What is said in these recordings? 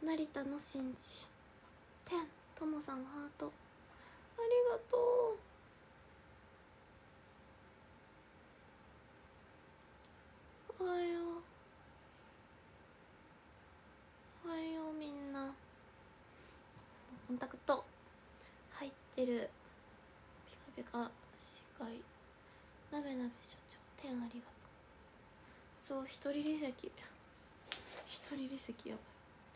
成田の新地天ともさんハートありがとう。おはようおはようみんな。コンタクト入ってる。ピカピカ視界なべなべ所長天ありがとう。そう一人離席やばい。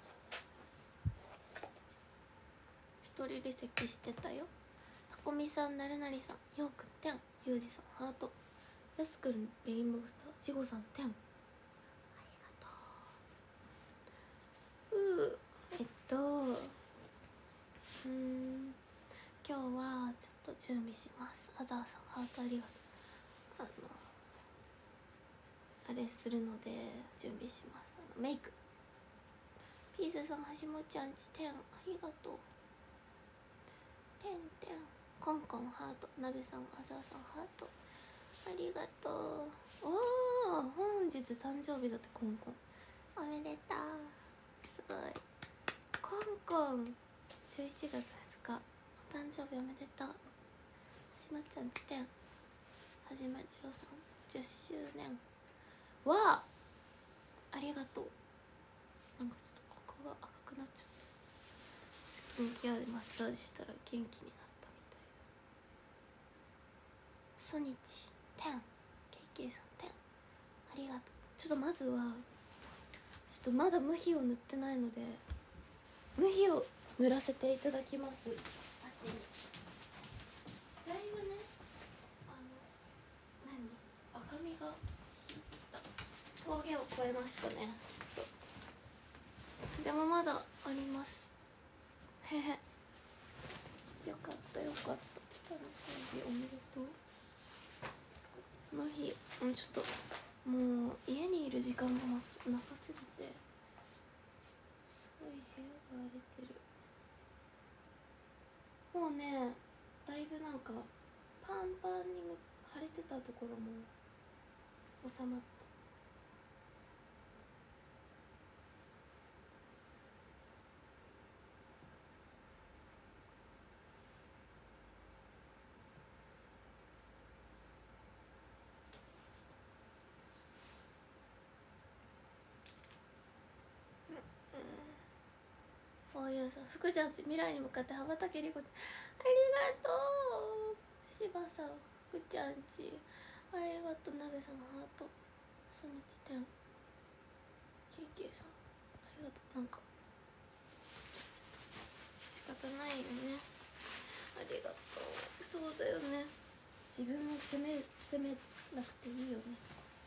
一人離席してたよ。たこみさんなるなりさんようくん天ゆうじさんハートやすくんレインボースターじごさん天ありがとう。今日はちょっと準備します。あざーさんハートありがとう。あれするので準備します。メイクピーズさんはしもちゃんち天ありがとう。天コンコンハートなべさんあざーさんハートありがとう。おお本日誕生日だってコンコンおめでとう。すごいコンコン11月2日お誕生日おめでとう。しまちゃんち天はじめだよさん10周年わありがとう。なんかちょっとここが赤くなっちゃった。スキンケアでマッサージしたら元気になったみたい。ソニチ天 KK さん天ありがとう。ちょっとまずはちょっとまだ無比を塗ってないので無比を塗らせていただきます。足にだいぶね赤みが峠を越えましたねきっと。でもまだありますへへ。よかったよかった。誕生日おめでとう。この日ちょっともう家にいる時間がなさすぎてすごい部屋が荒れてる。もうねだいぶなんかパンパンに腫れてたところも収まった。フォーユーさん福ちゃんち未来に向かって羽ばたけりこちゃんありがとう。しばさん福ちゃんちありがとう。なべさんハートソニチ天 KK さんありがとう。なんか仕方ないよね。ありがとう。そうだよね自分を責めなくていいよね。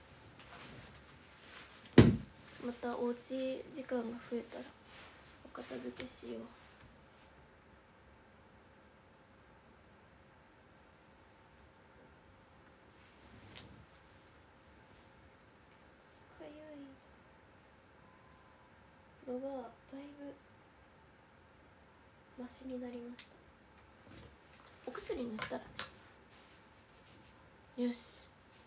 またおうち時間が増えたらお片付けしよう。かゆいのがだいぶマシになりました。お薬塗ったらね。よし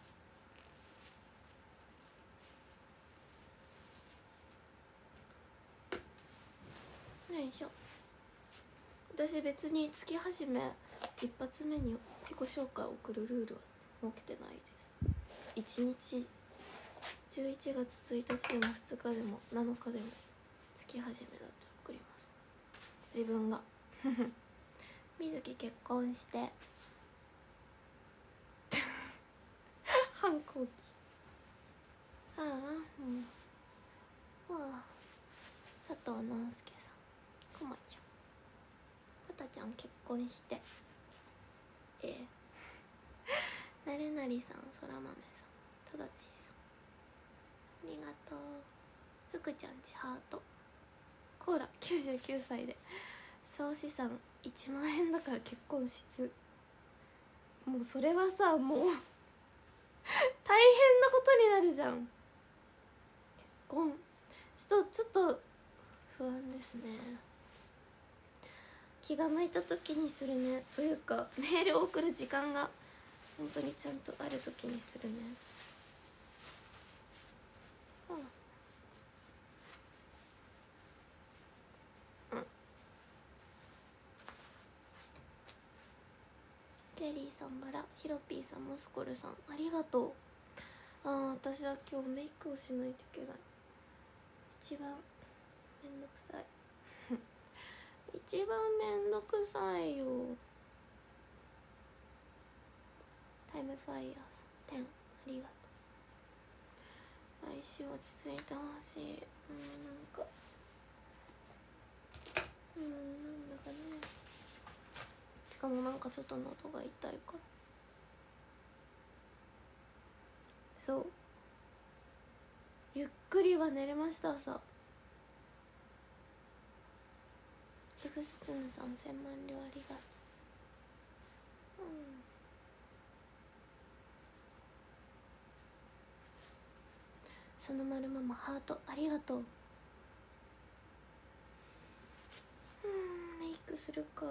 よいしょ。私別に月始め一発目に自己紹介を送るルールは設けてないです。1日11月1日でも2日でも7日でも月始めだったら送ります。自分が水木結婚して反抗期ああもう佐藤直輔さんこまちゃんパタちゃん結婚してなるなりさんそらまめさんとだちーさんありがとう。福ちゃんちハートコーラ99歳で総資産1万円だから結婚室もうそれはさもう大変なことになるじゃん。結婚ちょっと不安ですね。気が向いた時にするね。というかメールを送る時間が本当にちゃんとある時にするね。 ェリーさん、バラ、ヒロピーさん、モスコルさん、ありがとう。私は今日メイクをしないといけない。一番めんどくさい一番めんどくさいよ。タイムファイヤーさん10ありがとう。来週落ち着いてほしい。なんかなんだかね。しかもなんかちょっと喉が痛いから。そう、ゆっくりは寝れました。朝フグスツヌさん1000万両ありがとう。そのまるママハートありがとう。メイクするか。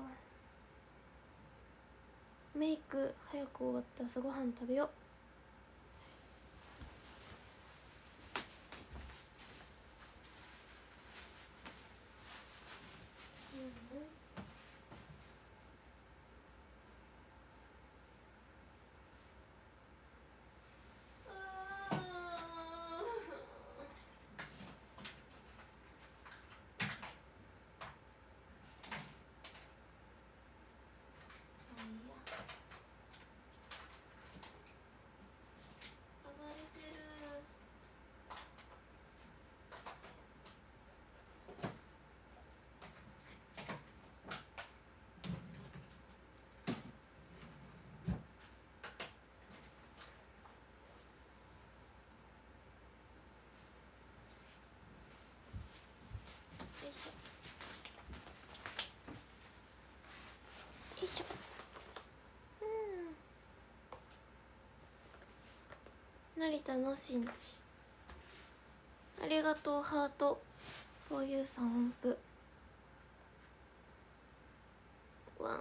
メイク早く終わって朝ごはん食べよう。よいしょよいしょ。成田の新地ありがとう。ハートフォーユーさん音符ワン。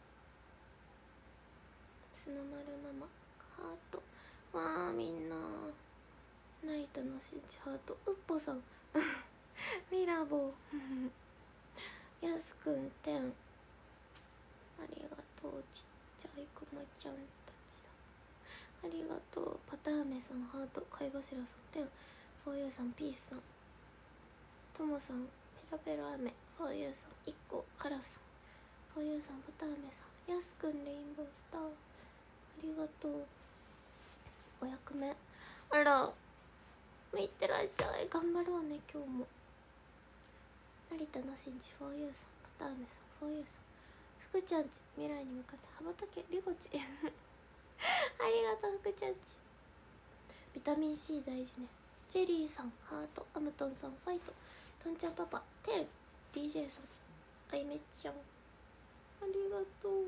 つのまるママハートわー。みんな成田の新地ハート。うっぽさんミラボーやすくんてんありがとう。ちっちゃいくまちゃんたちだ。ありがとう。パターメさんハート。貝柱さんてんフォーユーさんピースさんともさんペラペラ飴フォーユーさん1個カラスさんフォーユーさんパターメさんやすくんレインボースターありがとう。お役目あらいってらっしゃい。頑張ろうね今日も。成田の新地フォーユーさんパターメさんフォーユーさん福ちゃんち未来に向かって羽ばたけりごちありがとう福ちゃんち。ビタミン C 大事ね。ジェリーさんハート。アムトンさんファイト。トンちゃんパパテン DJ さんあいめちゃんありがとう。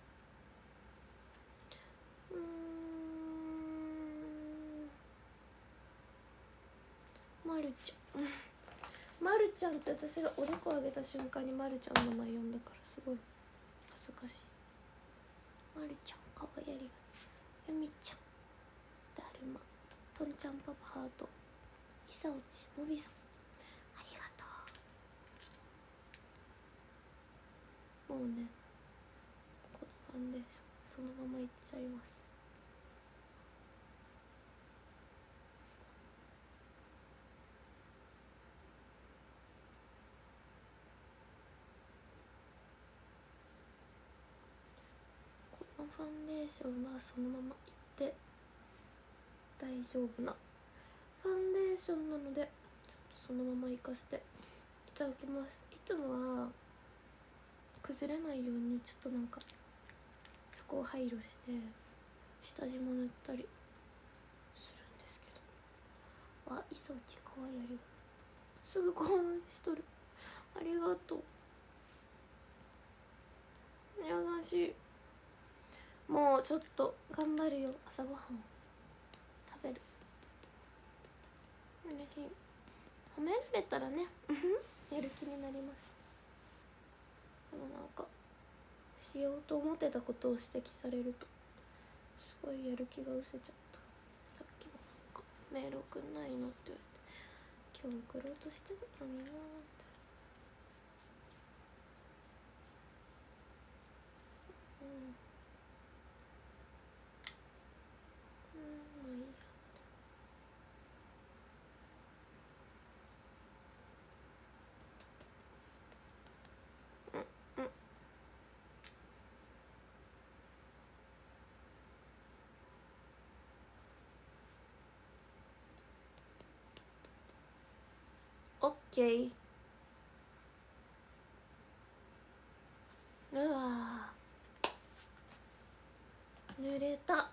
まるちゃんまるちゃんって私がおでこ上げた瞬間にまるちゃんの名前呼んだからすごい恥ずかしい。まるちゃんかわいい。ありがとう。ゆみちゃんだるまとんちゃんパパハート。いさおちもびさんありがとう。もうねこのファンデーションそのままいっちゃいます。このファンデーションはそのままいって大丈夫なファンデーションなのでちょっとそのままいかせていただきます。いつもは崩れないようにちょっとなんかそこを配慮して下地も塗ったりするんですけど。いさおちかわいい。ありがとう。すぐ購入しとる。ありがとう。優しい。もうちょっと頑張るよ。朝ごはんを食べる。褒められたらねやる気になります。でもなんかしようと思ってたことを指摘されるとすごいやる気が失せちゃった。さっきもなんかメール送んないのって言われて今日送ろうとしてたのになーって。 オッケー。うわ濡れた。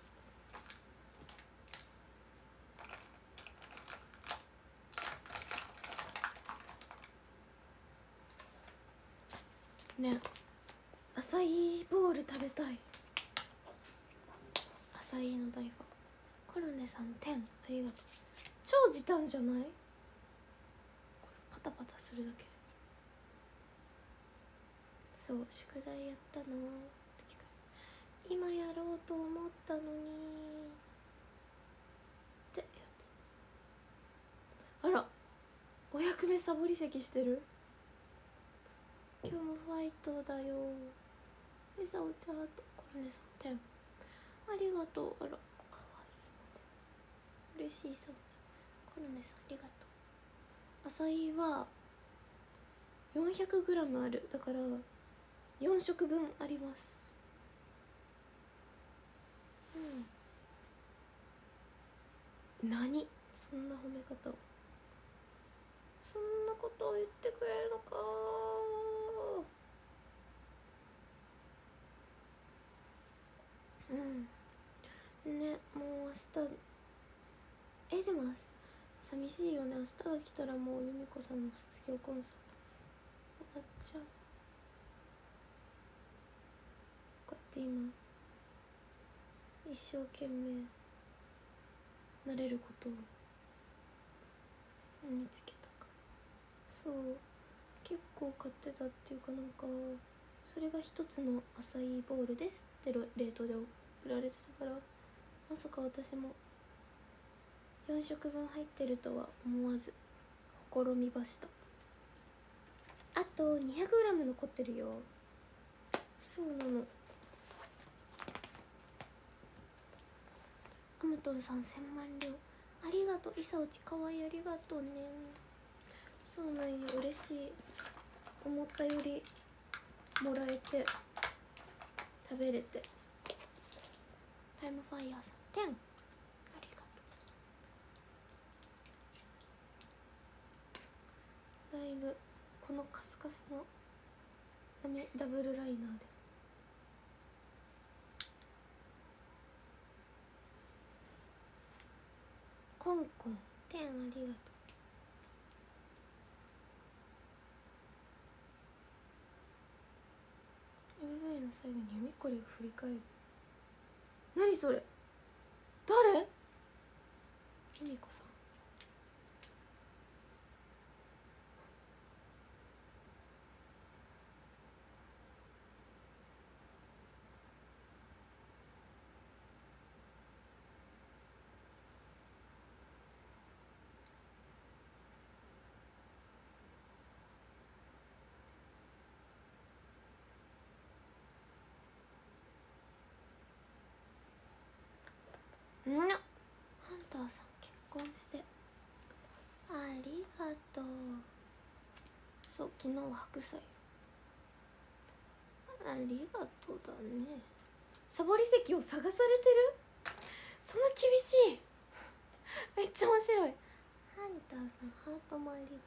ね、アサイーボール食べたい。アサイーの大ファン。コルネさん10ありがとう。超時短じゃない？これパタパタするだけで。そう、宿題やったのって聞かれ、今やろうと思ったのにってやつ。あら、お役目サボり席してる。今日もファイトだよ。エサオチャート。コルネさん10ありがとう。あら、かわいい。嬉しいサオチ。コルネさんありがとう。アサイは 400g ある。だから4食分あります。何そんな褒め方を、そんなことを言ってくれるのか。ね、もう明日でも寂しいよね。明日が来たらもう由美子さんの卒業コンサート終わっちゃう。こうやって今一生懸命なれることを見つけたから。そう、結構買ってたっていうか、なんかそれが一つのアサイーボールですって冷凍で売られてたから、まさか私も4食分入ってるとは思わずほころみました。あと 200g 残ってるよ。そうなの。アムトンさん1000万両ありがとう。イサオチかわいい、ありがとうね。そうなんよ、嬉しい。思ったよりもらえて食べれて。タイムファイヤーさん10ありがとう。だいぶこのカスカスのダブルライナーでコンコン10ありがとう。MV の最後に由美子りが振り返る。何それ、誰？由美子さん。ハンターさん結婚してありがとう。そう、昨日は白菜。ありがとうだね。サボり席を探されてる？そんな厳しい？めっちゃ面白い。ハンターさんハートもありがとう。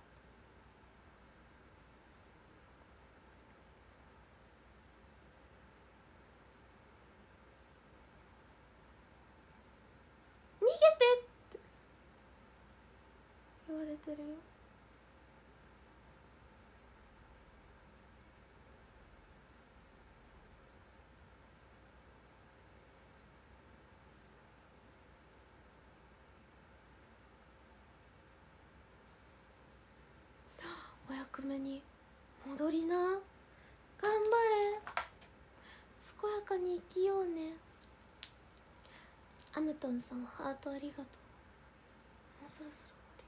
逃げてって言われてるよ。お役目に戻りな。頑張れ。健やかに生きようね。アムトンさんハートありがとう。もうそろそろ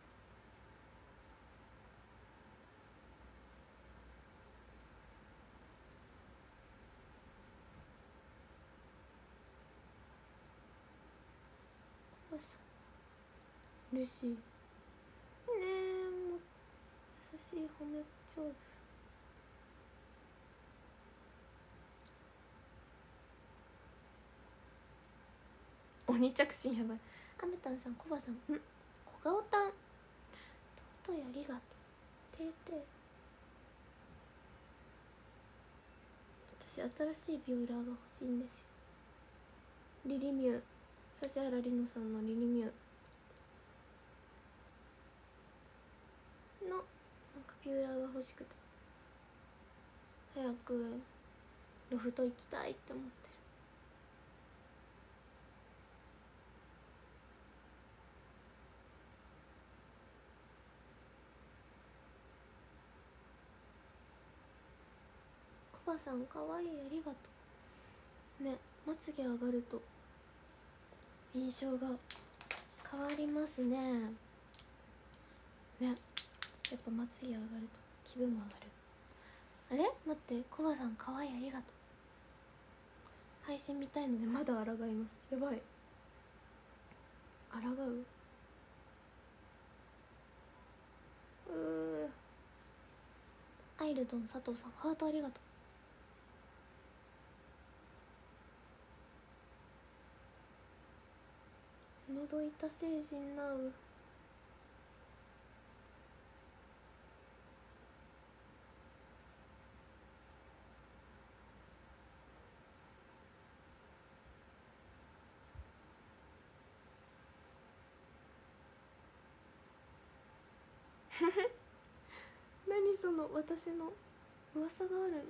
終わり。嬉しいねえ。もう優しい褒め上手。鬼着信やばい。アムタンさん、コバさん、小顔タン尊いありがとう。 私新しいビオラーが欲しいんですよ。リリミュー、指原莉乃さんのリリミューのなんかビオラーが欲しくて、早くロフト行きたいって思ってる。コバさんかわいい、ありがとうね。まつげ上がると印象が変わりますね。ね、やっぱまつげ上がると気分も上がる。あれ待って、コバさんかわいい、ありがとう。配信見たいのでまだ抗います。やばい、抗う。アイルドン佐藤さんハートありがとう。喉痛成人なう。何その私の噂があるの。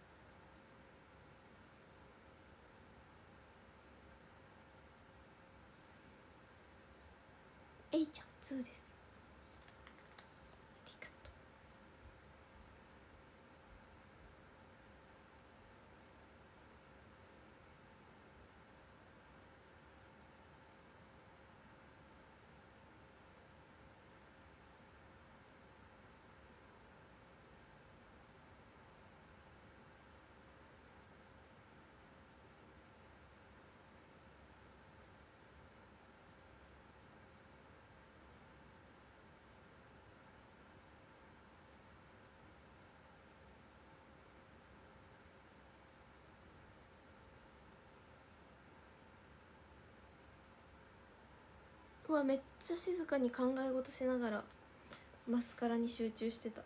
エイちゃん2です。ありがとう。うわ、めっちゃ静かに考え事しながらマスカラに集中してた。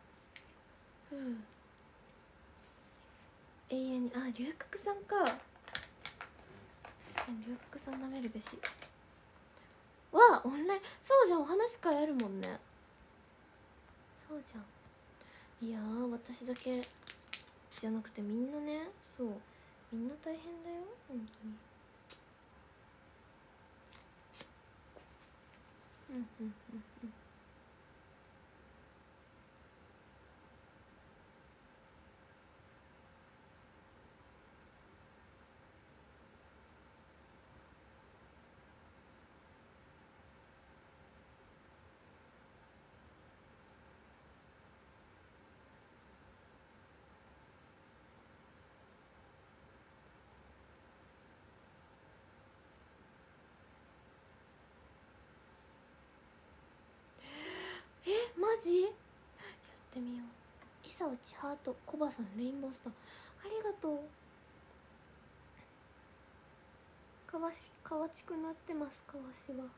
永遠に。あ、龍角さんか。確かに龍角さんなめるべし。わ、オンライン、そうじゃん、お話会あるもんね。そうじゃん。いやー、私だけじゃなくてみんなね、そう、みんな大変だよ本当に。マジやってみよう。イサオチハート、コバさんレインボースターありがとう。かわちくなってます、かわしは。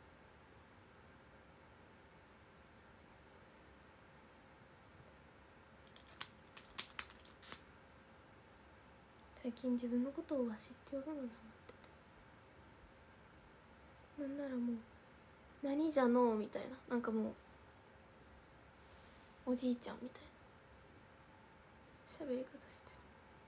最近自分のことをわしって呼ぶのにハマってて、なんならもう何じゃのうみたいな、なんかもうおじいちゃんみたいな喋り方してる。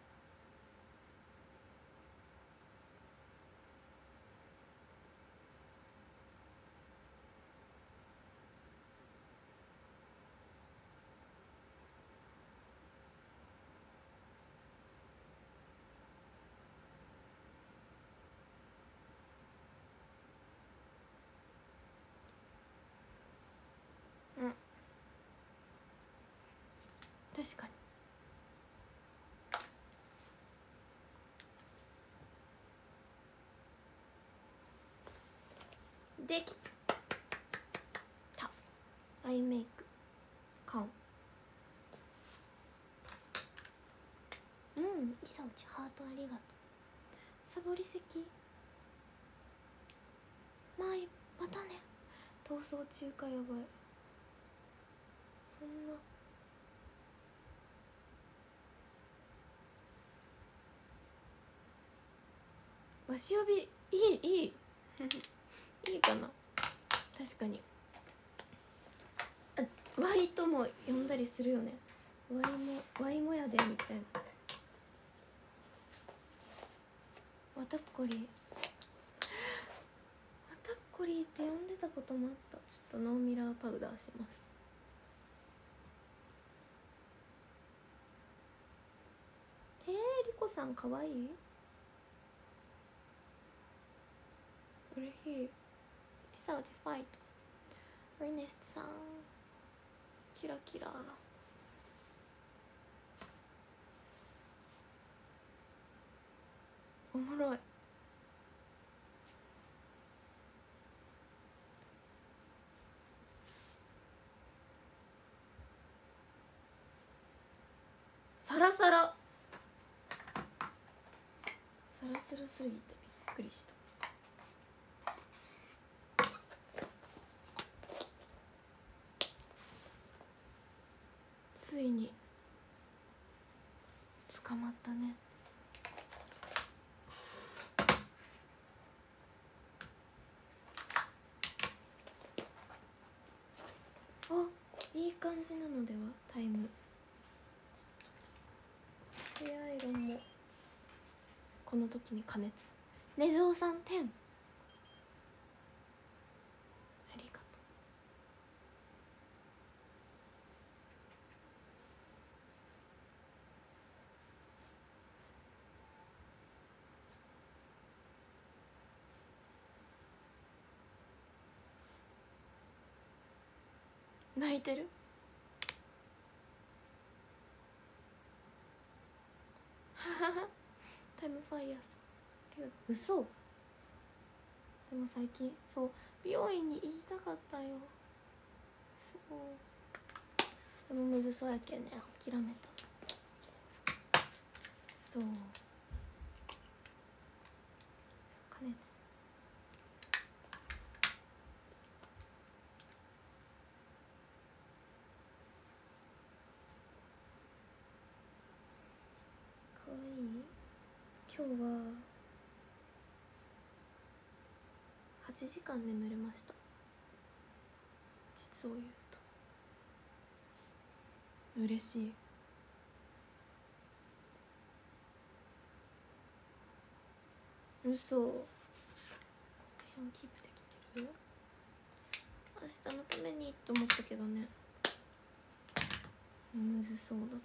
確かにできた。アイメイク完。イサオチハートありがとう。サボり席またね。逃走中か、やばい。そんなわし呼びいいいいかな。確かにワイとも呼んだりするよね。ワイもやでみたいな。わたっこりって呼んでたこともあった。ちょっとノーミラーパウダーします。リコさんかわいい。嬉しい。サウジファイトエネストさんキラキラ。おもろい。サラサラサラサラすぎてびっくりした。ついに捕まったね。あ、いい感じなのでは。タイムヘアアイロンもこの時に加熱。ねずおさん10ありがとう。泣いてるタイムファイヤーさん嘘。でも最近そう美容院に行きたかったよ。そうでもむずそうやけんね諦めた。そう加熱。かわいい。今日は8時間眠れました。実を言うと嬉しい。嘘。コンディションキープできてる。明日のためにと思ったけどね、むずそうだった。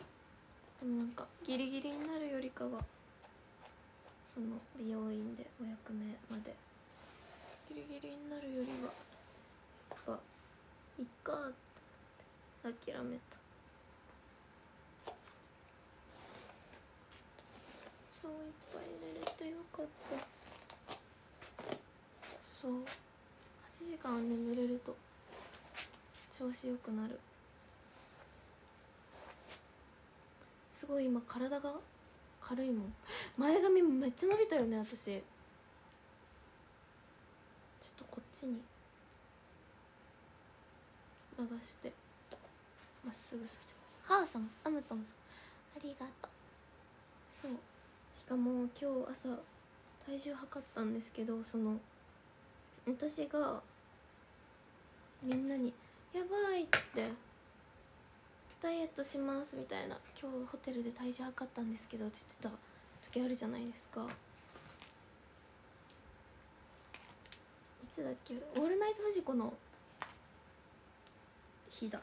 でもなんかギリギリになるよりかはその美容院でお役目までギリギリになるよりはやっぱいっかって諦めた。そういっぱい寝れてよかった。そう8時間眠れると調子よくなる。すごい今体が軽いもん。前髪もめっちゃ伸びたよね私。ちょっとこっちに流してまっすぐさせます。はーさん、アムトンさんありがとう。そうしかも今日朝体重測ったんですけど、その私がみんなに「やばい」って「ダイエットします」みたいな「今日ホテルで体重測ったんですけど」って言ってた時あるじゃないですか。いつだっけ、オールナイトフジコの日だ。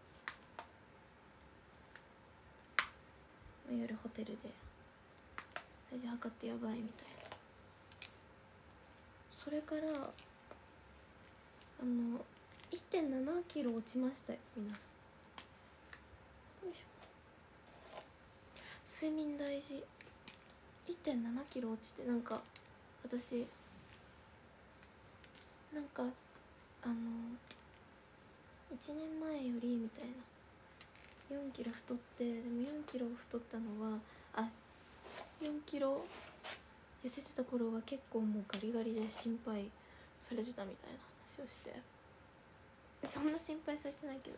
夜ホテルで体重測ってやばいみたいな。それから1.7 キロ落ちましたよ皆さん。よいしょ。睡眠大事。1.7 キロ落ちて、なんか私なんか1年前よりみたいな4キロ太って、でも4キロ太ったのは4キロ痩せてた頃は結構もうガリガリで心配されてたみたいな話をして、そんな心配されてないけど、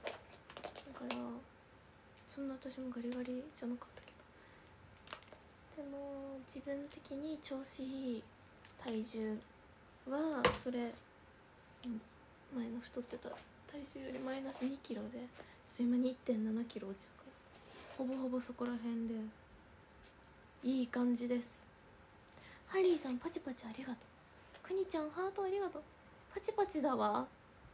だからそんな私もガリガリじゃなかったけでも自分的に調子いい体重はその前の太ってた体重よりマイナス2キロで今 2.7 キロ落ちたからほぼほぼそこら辺でいい感じです。ハリーさんパチパチありがとう。くにちゃんハートありがとう。パチパチだわ。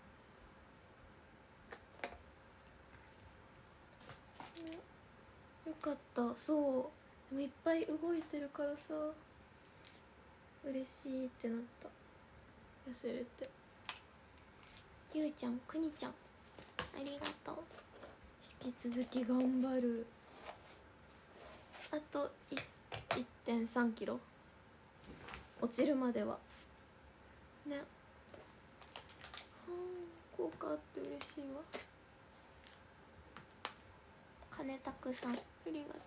よかった。そうでもいっぱい動いてるからさ嬉しいってなった。痩せれて。ゆうちゃんくにちゃんありがとう。引き続き頑張る。あと1.3 キロ落ちるまではね。効果あって嬉しいわ。金たくさんありがとう。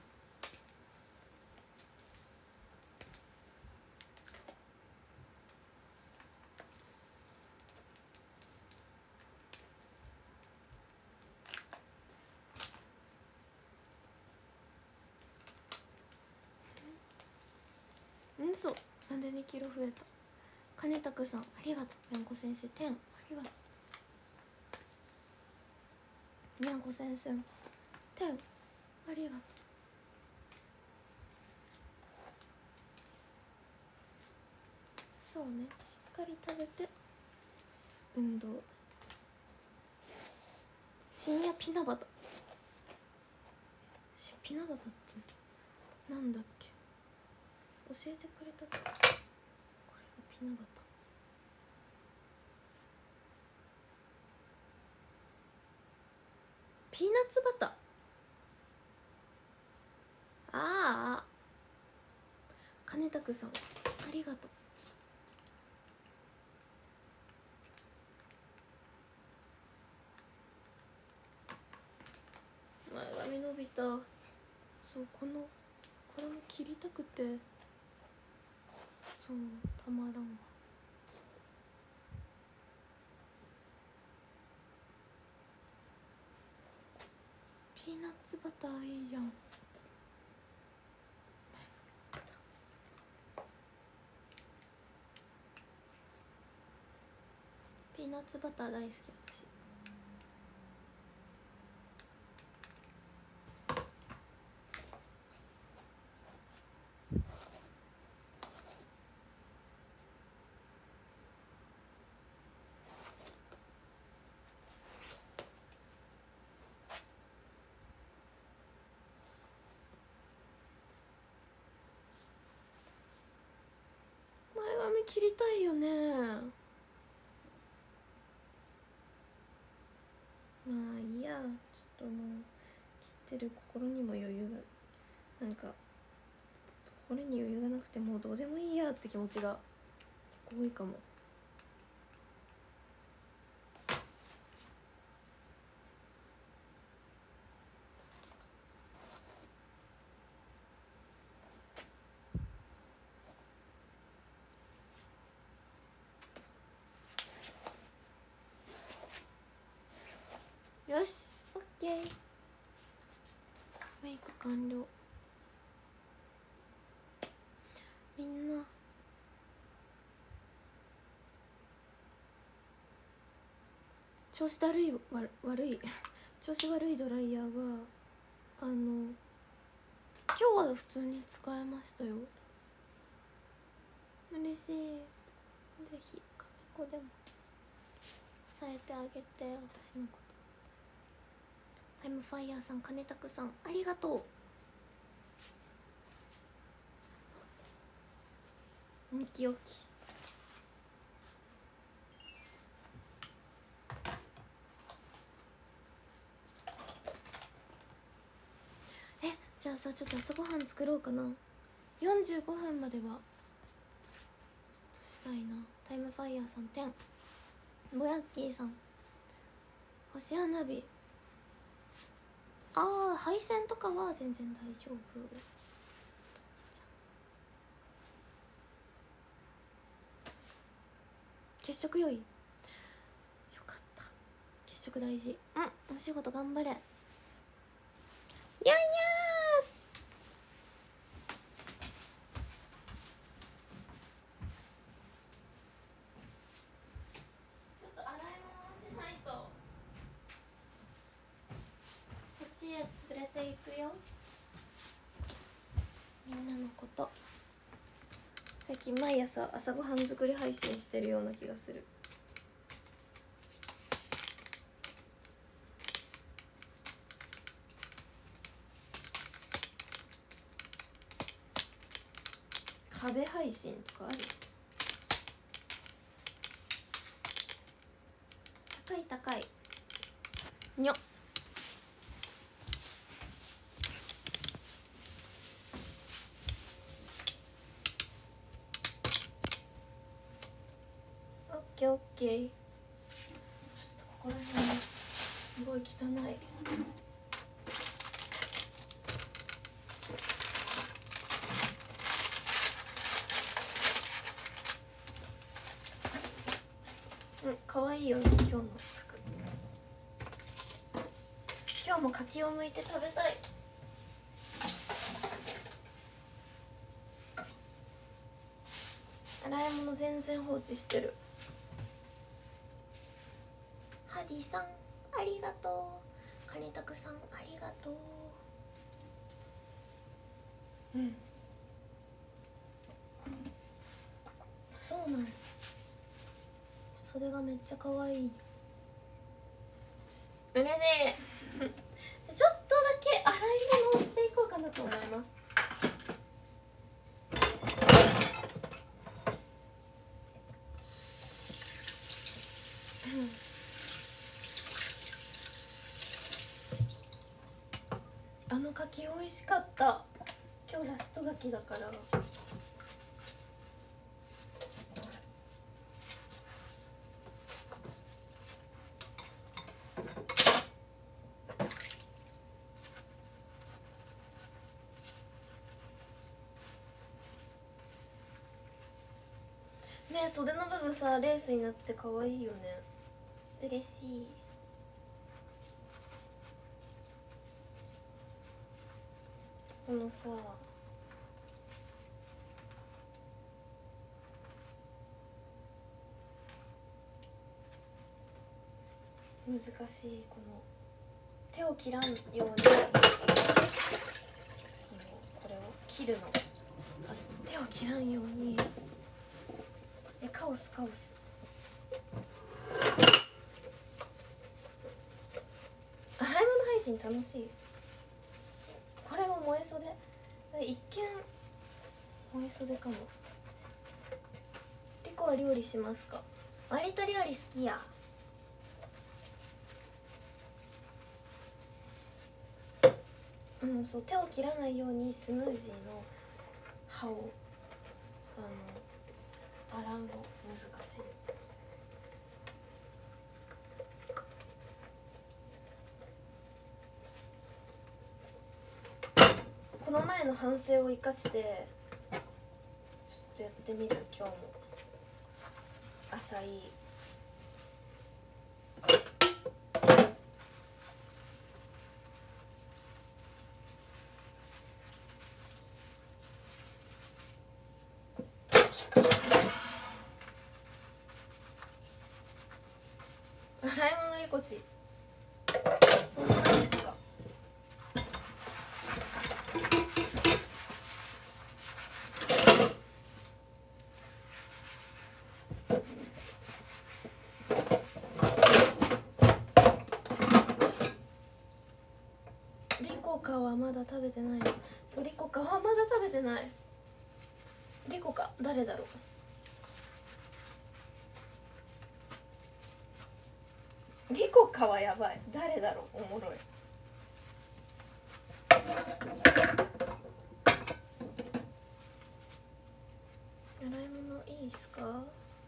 そうなんで2キロ増えた。金たくさんありがとう。にゃんこ先生10ありがとう。にゃんこ先生10ありがとう。そうね、しっかり食べて運動。深夜ピナバタピナバタってなんだっけ、教えてくれたっけ。これがピナバタ。ピーナッツバター。ああ金拓さんありがとう。前髪伸びた。そうこれも切りたくてそうたまらんわ。ピーナッツバターいいじゃん。ピーナッツバター大好き私。前髪切りたいよね。まあいいや、ちょっともう切ってる心にも余裕がなんか心に余裕がなくてもうどうでもいいやって気持ちが結構多いかも。よしオッケー。メイク完了。みんな調子悪い調子悪いドライヤーは今日は普通に使えましたよ。嬉しい。ぜひカメコでも支えてあげて私のこと。タイムファイヤーさん金拓さんありがとう。おきおき。じゃあさちょっと朝ごはん作ろうかな。45分まではちょっとしたいな。タイムファイヤーさん10ぼやっきーさん星花火。配線とかは全然大丈夫。血色良い。よかった。血色大事。お仕事頑張れ。やんやーす。 へ連れていくよ、みんなのこと。最近毎朝朝ごはん作り配信してるような気がする。壁配信とかある？高い高いにょ。オッケーオッケー。ちょっとここら辺すごい汚い。可愛いよね今日の服。今日も柿を剥いて食べたい。洗い物全然放置してる。ハディさんありがとう。カニタクさんありがとう。そうなんや。袖がめっちゃ可愛い。嬉しいちょっとだけ洗い物をしていこうかなと思います。あの柿美味しかった。今日ラスト柿だから。ねえ、袖の部分さレースになって可愛いよね。嬉しい。このさ難しいこの手を切らんようにこれを切るの。手を切らんように。カオスカオス。洗い物配信楽しい。これも燃え袖。一見燃え袖かも。リコは料理しますか？割と料理好きや。そう、手を切らないようにスムージーの葉を洗うの難しい。この前の反省を生かしてちょっとやってみる。今日も浅い洗い物リコチ、そんなですか？リコカはまだ食べてない。そう、リコカはまだ食べてない。リコカ誰だろう。リコカはやばい。誰だろう。おもろい。洗い物いいっすか？も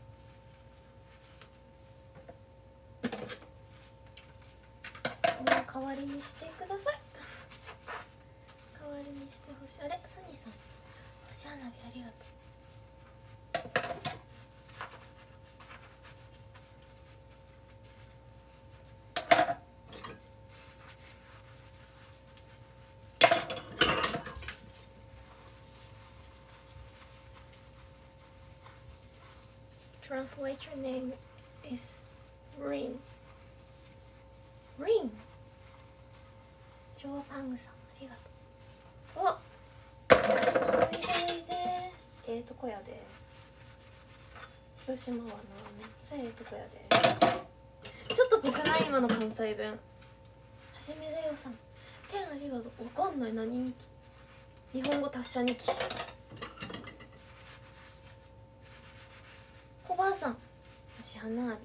う代わりにしてください。代わりにしてほしい。あれ、スニさん星花火ありがとう。Translate your name is Rin. Rin. ショーパングさんありがとう。広島おいでおいで。とこやで。広島はなめっちゃとこやで。ちょっとぽくない今の関西弁。はじめだよさん天ありがとう。わかんない何日記。日本語達者日記。おばあさん星花あ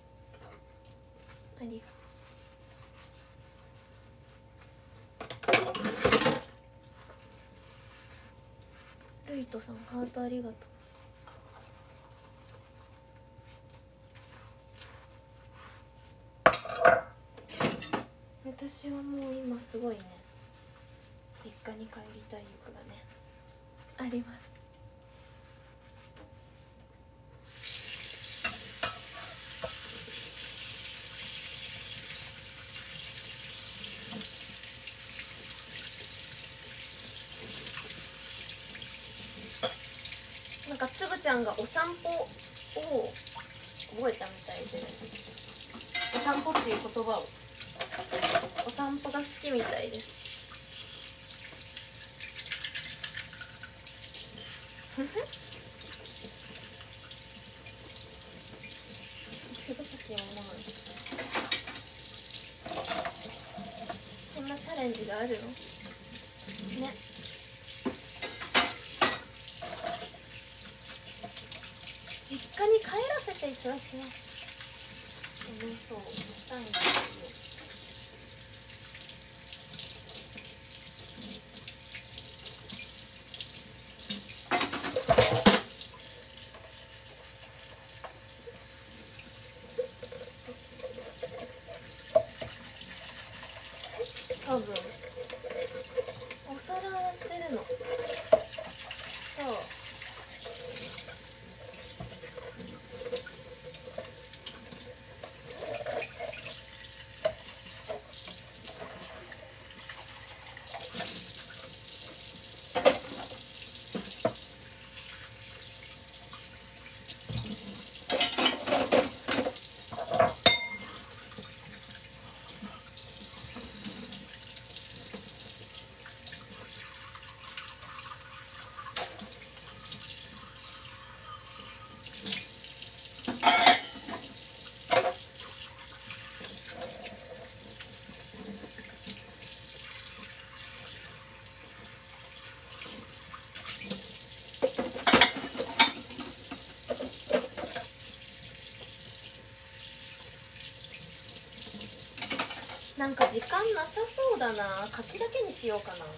りがとう。ルイトさんハートありがとう。私はもう今すごいね実家に帰りたい欲がねあります。なんかつぶちゃんがお散歩を覚えたみたいで、お散歩っていう言葉を、お散歩が好きみたいです。そんなチャレンジがあるのね。実家に帰らせていただきます。そうしたいんですよ。多分お皿洗ってるの。そう。なんか時間なさそうだな。柿だけにしようかな。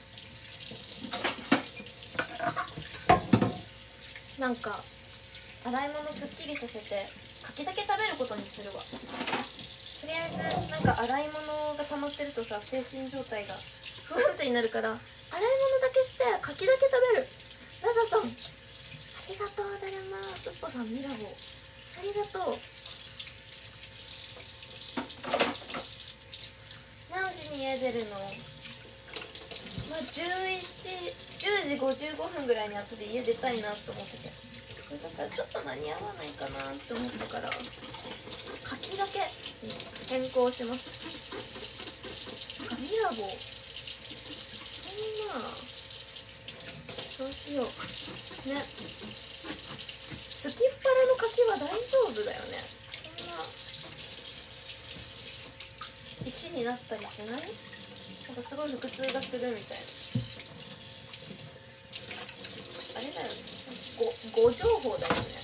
なんか洗い物すっきりさせて柿だけ食べることにするわ。とりあえずなんか洗い物が溜まってるとさ精神状態が不安定になるから、洗い物だけして柿だけ食べる。ラザさんありがとう。だるまプッポさんミラボありがとう。何時に家出るの？まあ10時55分ぐらいにはちょっと家出たいなと思ってて、だからちょっと間に合わないかなって思ったから柿だけに変更します。ミラボそんなどうしようね。すきっ腹の柿は大丈夫だよね。そんな石になったりしない？なんかすごい腹痛がするみたいな。あれだよね、誤情報だよね。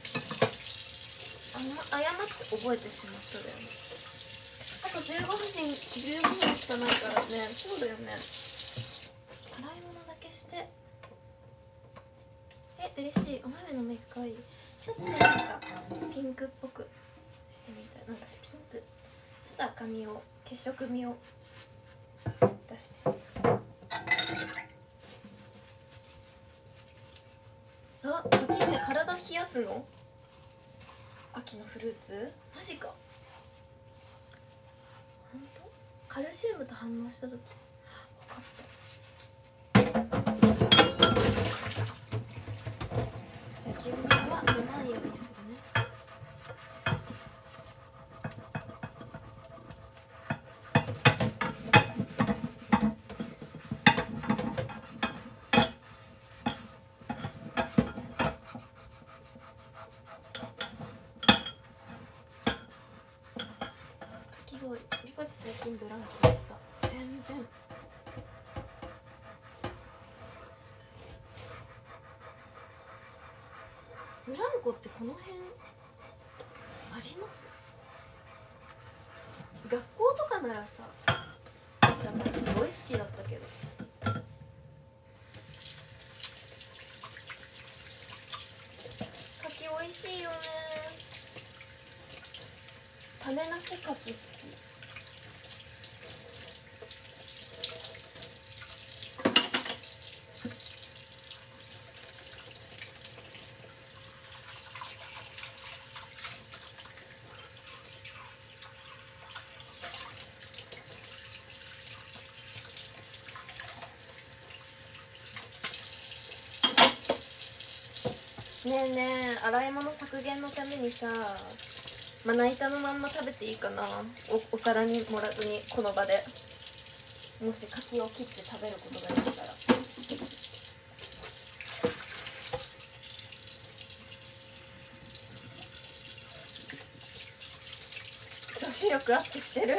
誤って覚えてしまっただよね。あと15分しかないからね。そうだよね。洗い物だけして。嬉しい。お豆のメイクかわいい。ちょっとなんかピンクっぽくしてみたい。なんかピンクちょっと赤みを血色味を出してみた。あ、柿って体冷やすの？秋のフルーツ？マジか。本当？カルシウムと反応した時分かった。じゃあ牛乳は飲まんようにするね。 リコチ最近ブランコだった。全然ブランコってこの辺あります？学校とかならさ、だからすごい好きだったけど。柿美味しいよね。種なし柿好き。ねえねえ、洗い物削減のためにさ、まな板のまんま食べていいかな。お皿に盛らずに、この場でもし柿を切って食べることができたら。女子力アップしてる。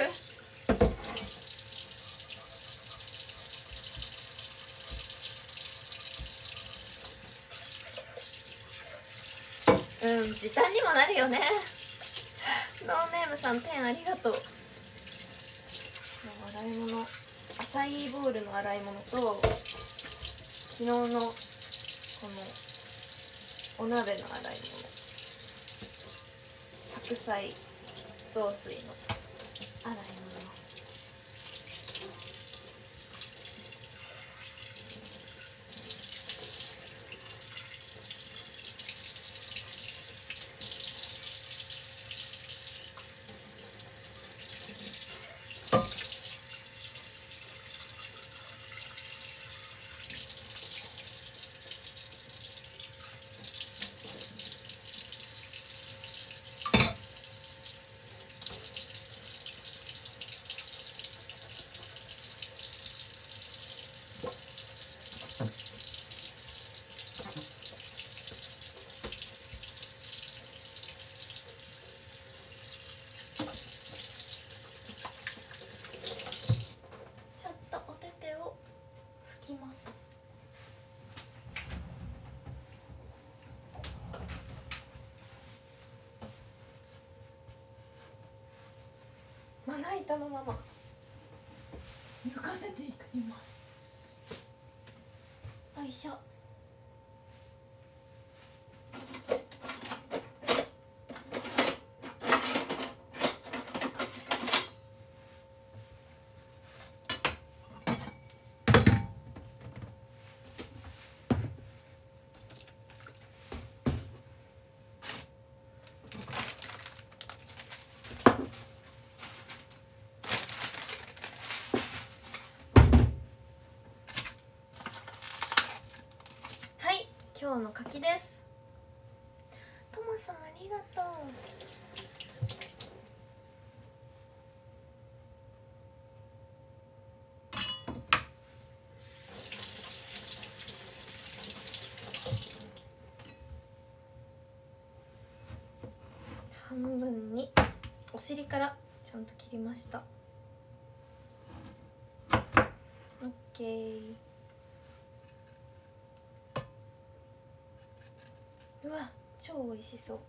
時短にもなるよね。ノーネームさん10ありがとう。洗い物、アサイーボウルの洗い物と昨日のこのお鍋の洗い物、白菜雑炊の洗い物。まな板のまま抜かせていきます。よいしょ。今日の柿です。ともさんありがとう。半分にお尻からちゃんと切りました。オッケー。うわ、超美味しそう。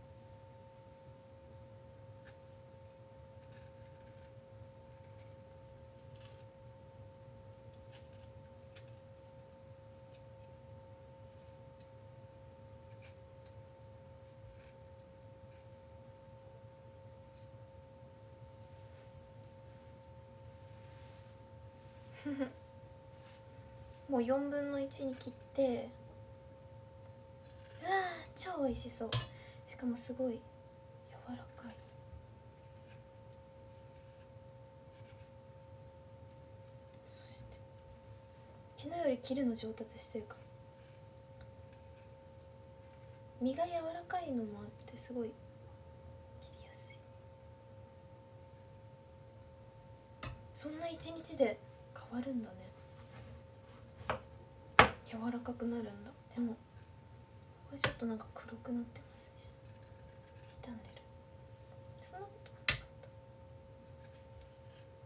もう4分の1に切って、うわー超美味しそう。しかもすごい柔らかい。そして昨日より切るの上達してるかも。身が柔らかいのもあってすごい切りやすい。そんな1日で変わるんだね。柔らかくなるんだ。でもこれちょっとなんか黒くなってますね。傷んでる。そんなことなかった。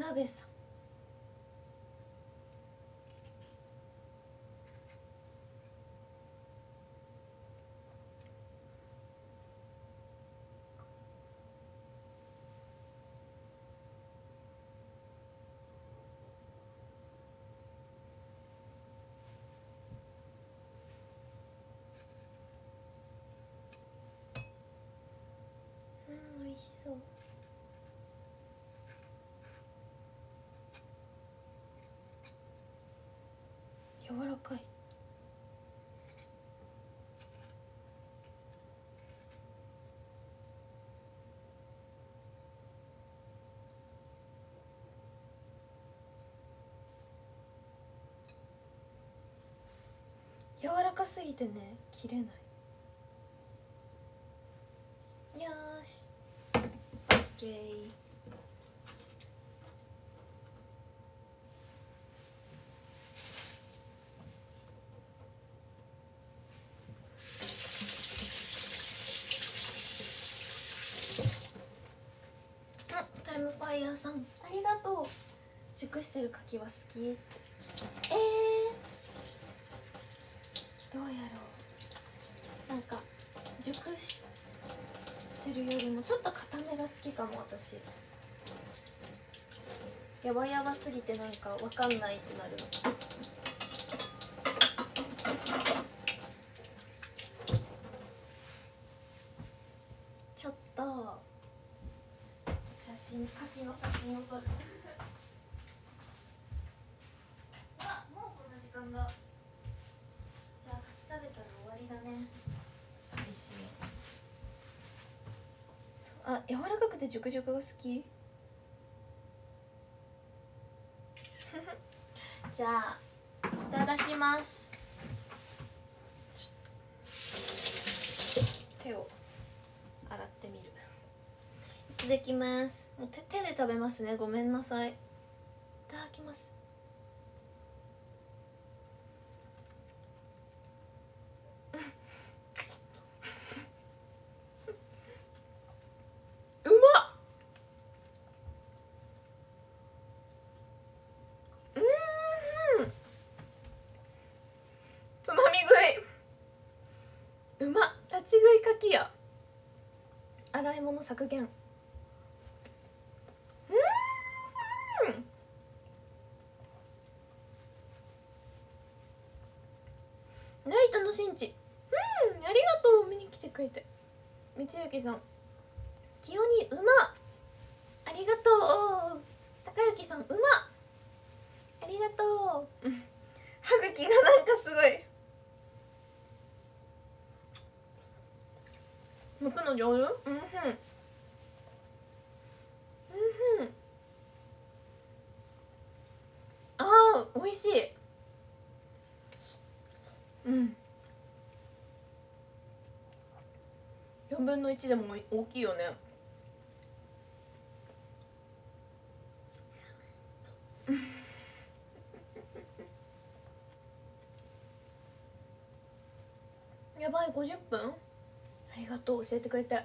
鍋さん、美味しそう。柔らかい。柔らかすぎてね切れない。よーし、オッケー。タイムファイヤーさん、ありがとう。熟してる柿は好き。どうやろう。なんか熟してるよりもちょっと固めが好きかも私。やばやばすぎてなんかわかんないってなる。ちょっと柿の写真を撮る。あ、もうこんな時間だ。じゃあ柿食べたら終わりだね。美味しい。あ、柔らかくてジュクジュクが好き。じゃあいただきます。手を洗ってみる。いただきます。もう手で食べますね、ごめんなさい。いただきます。うまっ。つまみ食い。うまっ。立ち食いかきや。洗い物削減。成田の新地、ありがとう。見に来てくれて。道行さん、清にうま。ありがとう。高幸さん、うま。ありがとう。歯茎がなんかすごい。剥くの上手。あー、美味しい。4分の1でも大きいよね。やばい、50分。ありがとう、教えてくれて。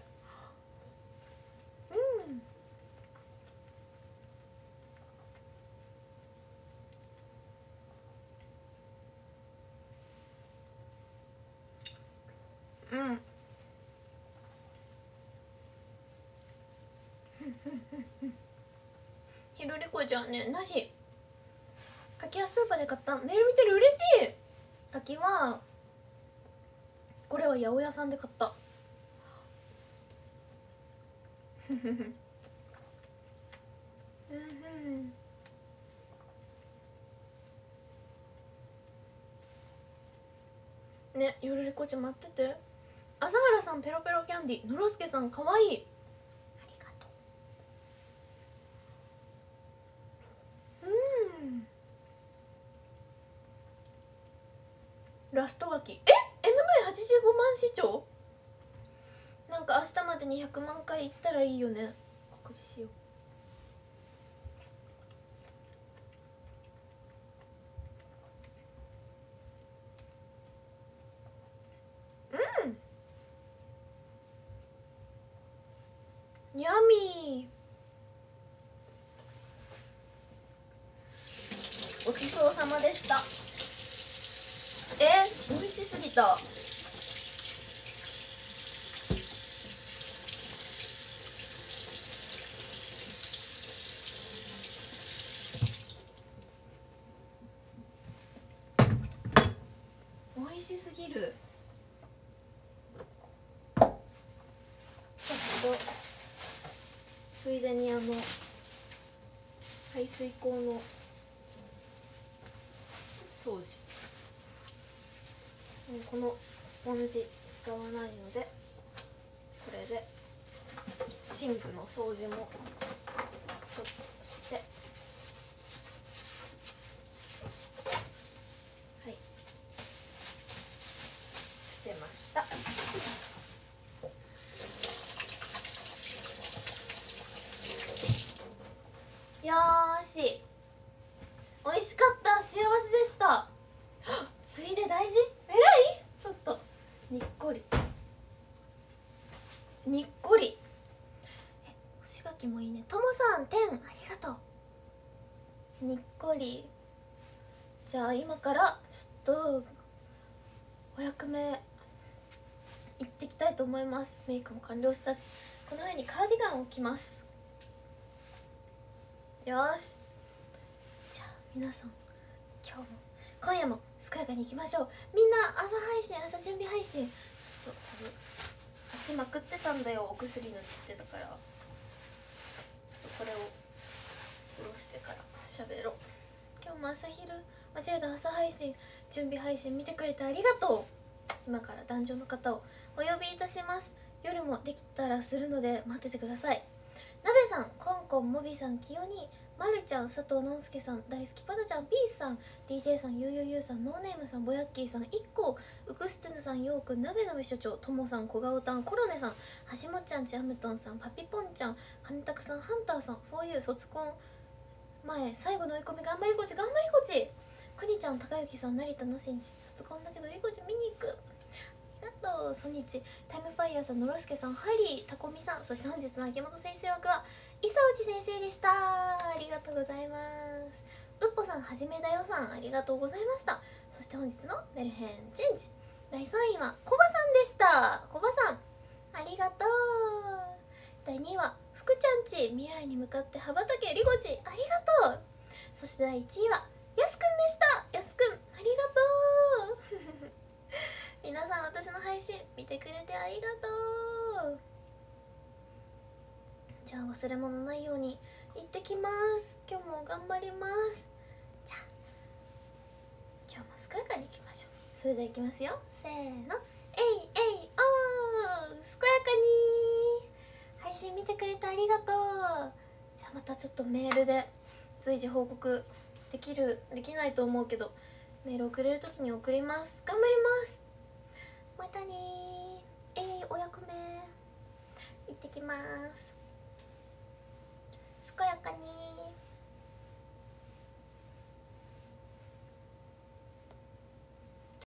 ひろりこちゃんね、なし。柿はスーパーで買った。メール見てる、嬉しい。柿はこれは八百屋さんで買った。ね、ゆるりこちゃん待ってて。朝原さん、ペロペロキャンディ。のろすけさん、かわいい。ありがとう。ラストガキ。MV85 万視聴。なんか明日までに100万回いったらいいよね。告示しよう。ヤミした。美味しすぎた。美味しすぎる。ちょっとついでに排水口の掃除、このスポンジ使わないのでこれでシンクの掃除もちょっとして、はい、してました。よーし、美味しかった、幸せでした。ついで大事、えらい、ちょっとにっこりにっこり。干し柿もいいね。ともさん10ありがとう。にっこり。じゃあ今からちょっとお役目行ってきたいと思います。メイクも完了したし、この上にカーディガンを着ます。よし、じゃあ皆さん今夜も健やかに行きましょう。みんな朝配信、朝準備配信。ちょっとサブ足まくってたんだよ、お薬塗ってたから。ちょっとこれを下ろしてから喋ろう。今日も朝昼間違えた朝配信、準備配信見てくれてありがとう。今から壇上の方をお呼びいたします。夜もできたらするので待っててください。なべさん、コンコン、モビさん、きよに、まるちゃん、佐藤のんすけさん、大好きパタちゃん、ピースさん、 DJ さん、ゆうゆうゆうさん、ノーネームさん、ぼやっきーさん、いっこ、うくすつぬさん、ようくん、なべなべ所長、ともさん、こがおたん、コロネさん、はしもっちゃんち、あむとんさん、パピポンちゃん、かねたくさん、ハンターさん、フォーユー、卒コン前、最後の追い込み、頑張りこち、頑張りこち、くにちゃん、たかゆきさん、成田のしんち、卒コンだけどいいこち見に行く、ありがとう。ソニチ、タイムファイヤーさん、のろすけさん、ハリー、たこみさん、そして本日の秋元先生枠は伊佐内先生でした。ありがとうございます。うっぽさん、はじめだよさん、ありがとうございました。そして本日のメルヘンチェンジ第3位はコバさんでした。コバさんありがとう。第2位は福ちゃんち、未来に向かって羽ばたけりごち、ありがとう。そして第1位はやすくんでした。やすくんありがとう。皆さん、私の配信見てくれてありがとう。じゃあ忘れ物ないように行ってきます。今日も頑張ります。じゃあ今日も健やかにいきましょう。それではいきますよ、せーの、えいえいおー、健やかに配信見てくれてありがとう。じゃあまたちょっとメールで随時報告できないと思うけど、メール送れる時に送ります。頑張ります。またねー。